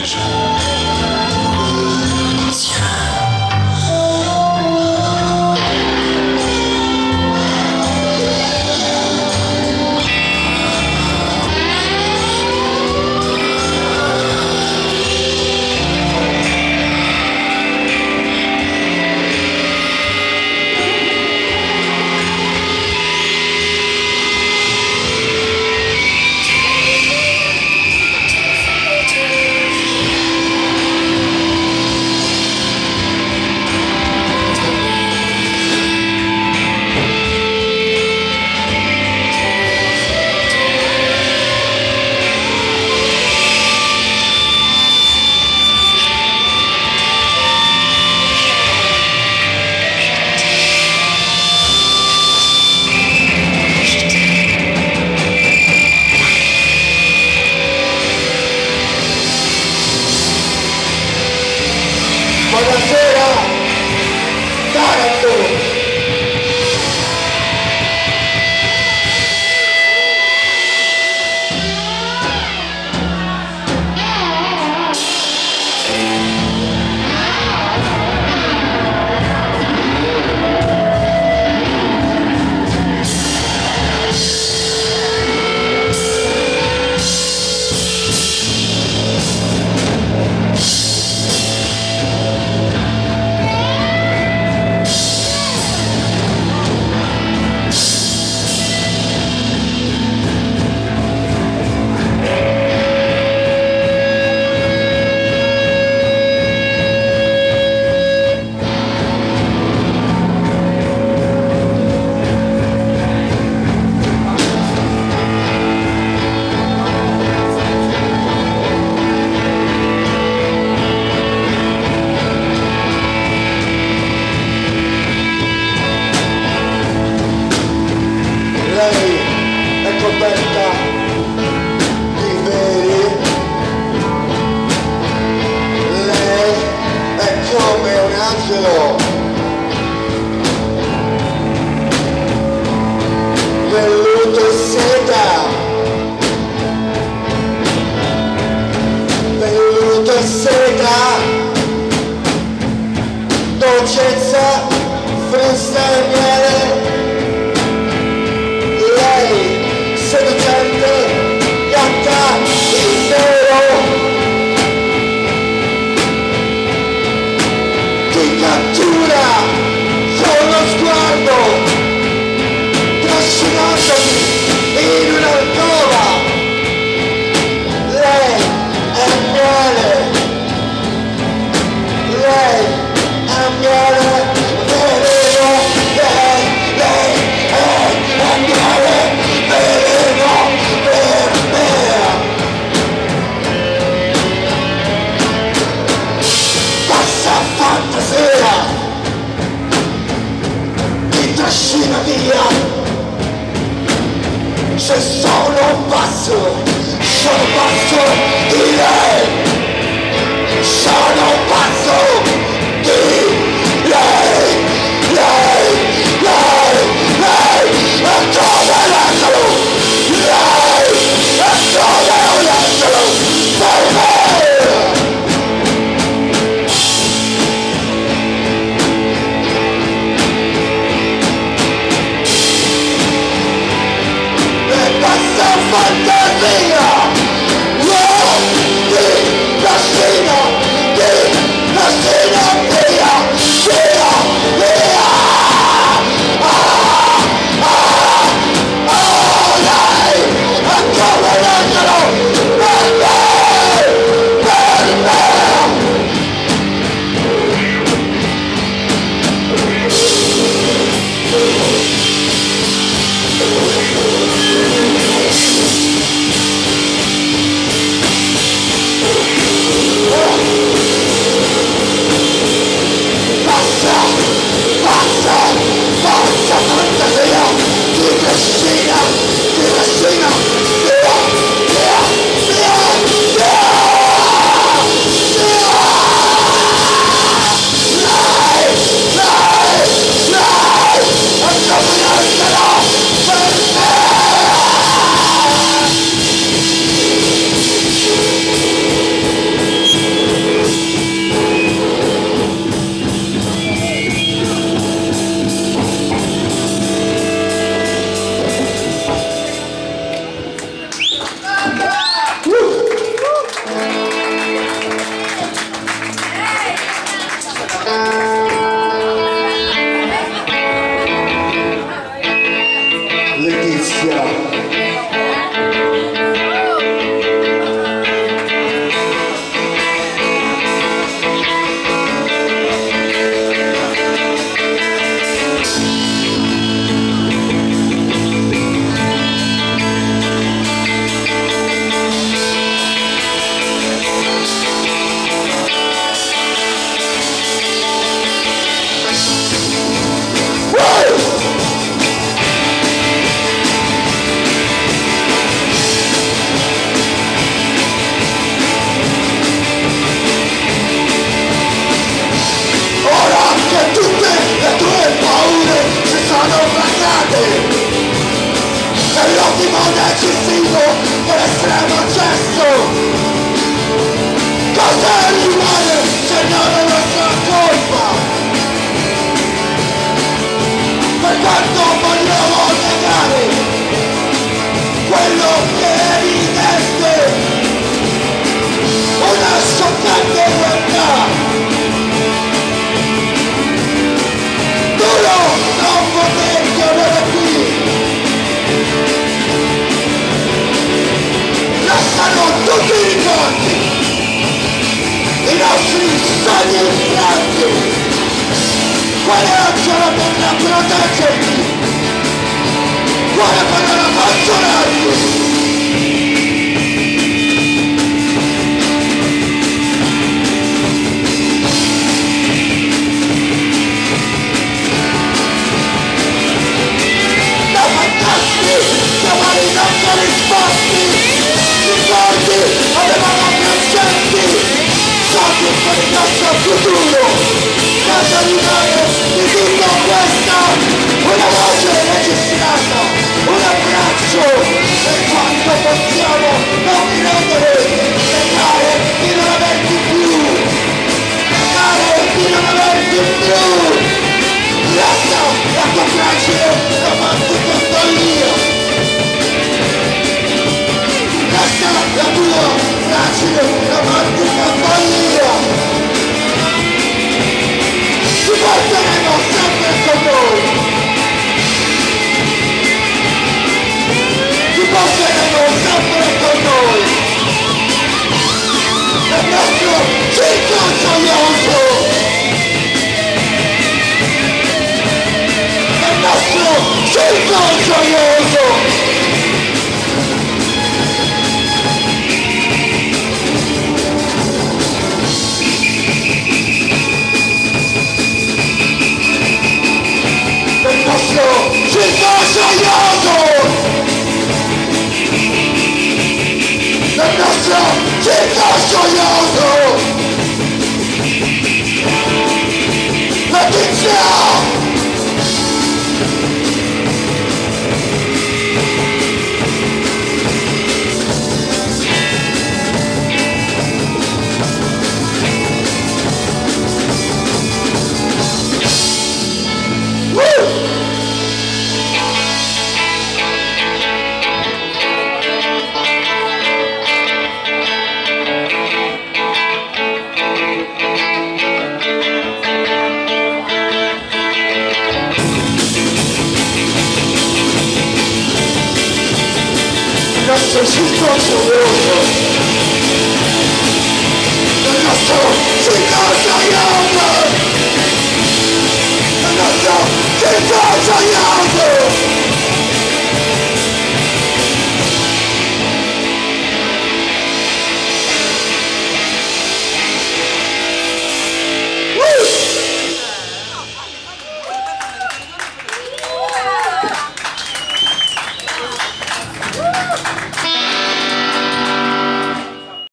Buonasera, Taranto! Lei è coperta di veri, lei è come un angelo, velluto e seta, velluto e seta, dolcezza, frusta e miele. Seducente, gatta, il nero ti cattura con lo sguardo, trascinandoti in un'alcova. Lei è miele, lei è miele, veleno, eccessivo per estremo gesto. Cosa rimane se non è nostra colpa? Per quanto vogliamo negare quello che è evidente, una scioccante realtà. Duro non poter chiamare qui. Lasciano tutti i ricordi, i nostri sogni infranti. Quale Angelo per proteggerti? Quale parola consolarti? Chiamare non corrisposti, ricordi avevamo presenti, soldi per il nostro futuro. Cosa rimane di tutta questa? Una voce registrata, un abbraccio, per quanto possiamo non credere, negare di non averti più, negare di non averti più. Resta la tua fragile romantica follia. Resta la tua fragile romantica follia. Ti porteremo sempre con noi. Ti porteremo sempre con noi. Nel nostro circo gioioso. Nel nostro circo gioioso. Circo gioioso! Nel nostro circo gioioso! Letizia! Il nostro circo gioioso, il nostro circo gioioso, il nostro circo gioioso.